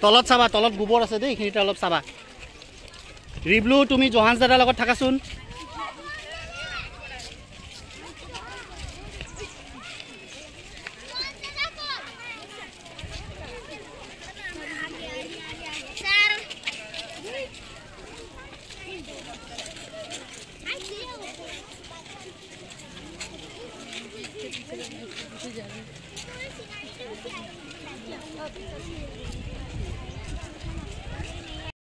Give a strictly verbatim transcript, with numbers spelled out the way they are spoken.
তলত চাবা তলত গোবৰ আছে দেই এইখিনিতে অলপ চাবা ৰিবলু তুমি জহান্স দাদাৰ লগত থাকাচোন